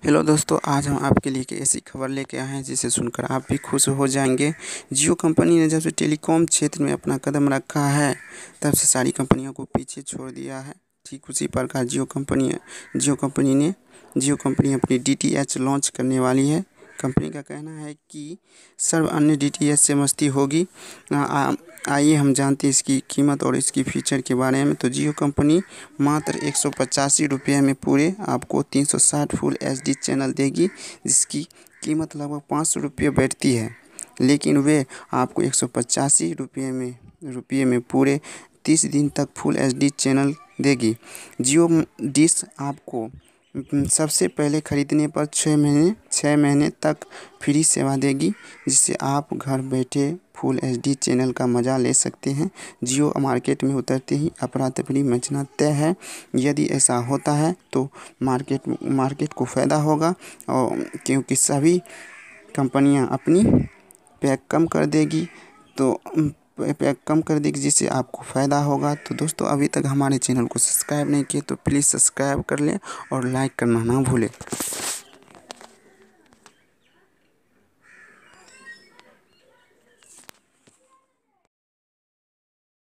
Hello दोस्तों, आज हम आपके लिए एक ऐसी खबर लेके आए हैं जिसे सुनकर आप भी खुश हो जाएंगे। जियो कंपनी ने जब से टेलीकॉम क्षेत्र में अपना कदम रखा है, तब से सारी कंपनियों को पीछे छोड़ दिया है। ठीक उसी प्रकार जियो कंपनी अपनी डीटीएच लॉन्च करने वाली है। कंपनी का कहना है कि सर्व अन्य डीटीएच से मस्ती होगी। आइए हम जानते हैं इसकी कीमत और इसकी फीचर के बारे में। तो जियो कंपनी मात्र 185 रुपये में पूरे आपको 360 फुल एचडी चैनल देगी, जिसकी कीमत लगभग 500 रुपये बैठती है। लेकिन वे आपको 185 रुपये में पूरे 30 दिन तक फुल एचडी चैनल देगी। जियो डिश आपको सबसे पहले ख़रीदने पर 6 महीने तक फ्री सेवा देगी, जिससे आप घर बैठे फुल एचडी चैनल का मज़ा ले सकते हैं। जियो मार्केट में उतरते ही अफरा तफरी मचना तय है। यदि ऐसा होता है तो मार्केट को फ़ायदा होगा, और क्योंकि सभी कंपनियां अपनी पैक कम कर देगी, जिससे आपको फ़ायदा होगा। तो दोस्तों, अभी तक हमारे चैनल को सब्सक्राइब नहीं किए तो प्लीज़ सब्सक्राइब कर लें और लाइक करना ना भूलें।